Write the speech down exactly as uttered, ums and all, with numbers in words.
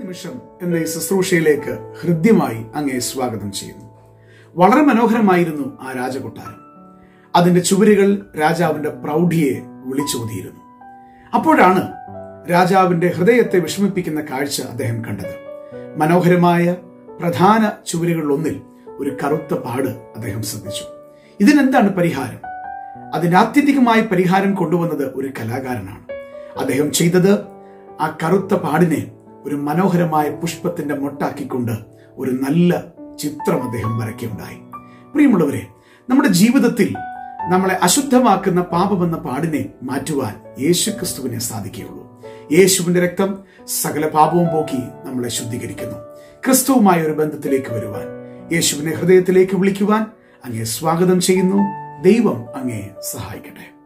നിമിഷം എന്ന ഈ ശുശ്രൂഷയിലേക്ക് ഹൃദ്യമായി അങ്ങേ സ്വാഗതം ചെയ്യുന്നു. വളരെ മനോഹരമായിരുന്നു ആ രാജകൊട്ടാരം. അതിന്റെ ചുവരുകൾ രാജാവിന്റെ പ്രൗഢിയെ വിളിച്ചോതിയിരുന്നു. അപ്പോഴാണ് രാജാവിന്റെ ഹൃദയത്തെ വിഷമിപ്പിക്കുന്ന കാഴ്ച അദ്ദേഹം കണ്ടത്. മനോഹരമായ പ്രധാന ചുവരുകളിലൊന്നിൽ ഒരു കറുത്ത പാട് അദ്ദേഹം ശ്രദ്ധിച്ചു. ഇതിനെന്താണ് പരിഹാരം? അതിന് ആത്യന്തികമായ പരിഹാരം കൊണ്ടുവന്നത് ഒരു കലാകാരനാണ്. അദ്ദേഹം ചെയ്തത് ആ കറുത്ത പാടിനെ ഒരു മനോഹരമായ പുഷ്പത്തിന്റെ മൊട്ടാക്കിക്കൊണ്ട് ഒരു നല്ല ചിത്രം അദ്ദേഹം വരയ്ക്കുകയുണ്ടായി. പ്രിയമുള്ളവരെ, നമ്മുടെ ജീവിതത്തിൽ നമ്മളെ അശുദ്ധമാക്കുന്ന പാപമെന്ന പാടിനെ മാറ്റുവാൻ യേശുക്രിസ്തുവിനെ സാധിക്കുകയുള്ളൂ. യേശുവിന്റെ രക്തം സകല പാപവും പോക്കി നമ്മളെ ശുദ്ധീകരിക്കുന്നു. ക്രിസ്തുവുമായ ഒരു ബന്ധത്തിലേക്ക് വരുവാൻ, യേശുവിനെ ഹൃദയത്തിലേക്ക് വിളിക്കുവാൻ അങ്ങേ സ്വാഗതം ചെയ്യുന്നു. ദൈവം അങ്ങേ സഹായിക്കട്ടെ.